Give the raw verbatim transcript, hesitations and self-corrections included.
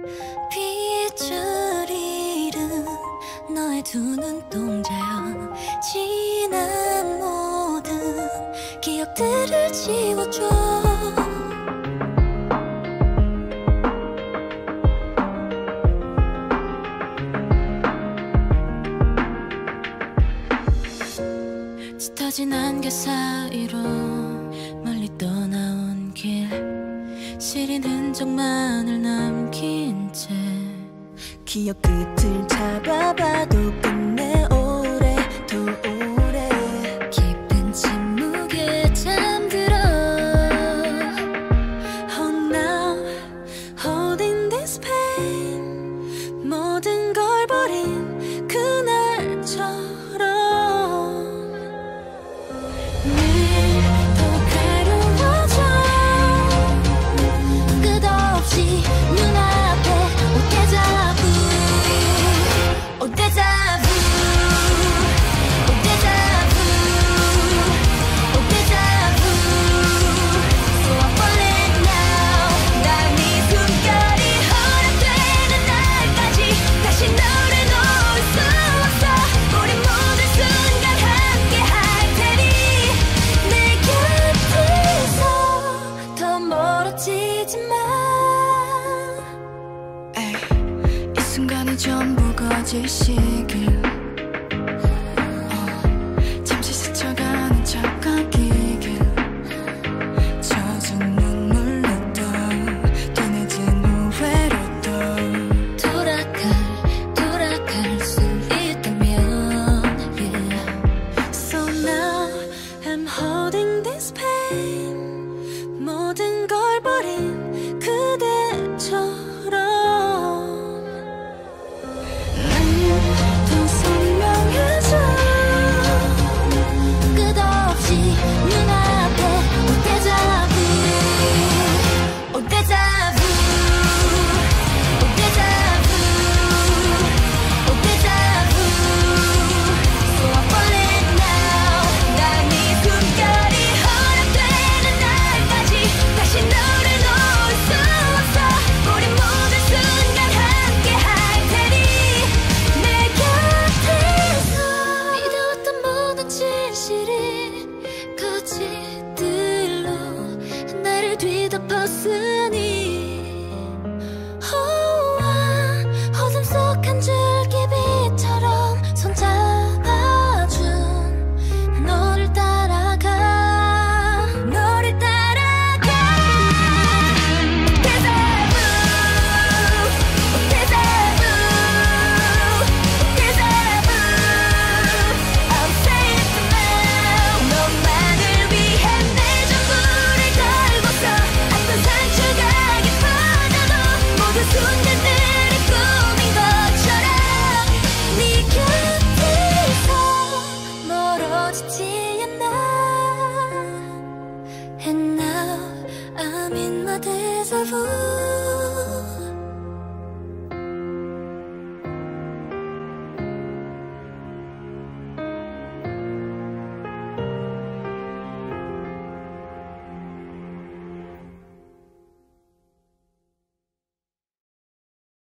빛을 잃은 너의 두 눈동자여 지난 모든 기억들을 지워줘. 짙어진 안개 사이로 멀리 떠나온 길, 시린 흔적만을 남긴 채 기억 끝을 잡아봐도 끝내 오래도 오래 깊은 침묵에 잠들어. Oh now holding this pain, 모든 걸 버린 그날처럼 순간이 전부 거짓이길 어, 잠시 스쳐가는 착각이길 젖은 눈물로도 뒤늦은 후회로도 돌아갈 돌아갈 수 있다면 yeah. So now I'm holding this pain, 모든 걸 버린 그대처럼 뒤덮었으니 oh, 어둠 속 한 줄기빛처럼 손잡아준 너를 따라가 너를 따라가 Deja vu, Deja vu, Deja vu. I'll say it now. 너만을 위해 내 전부를 걸고서 상처가 깊어져도 모든 순간들이 꿈인 것처럼 네 곁에서 멀어지지 않아. And now I'm in my deja vu.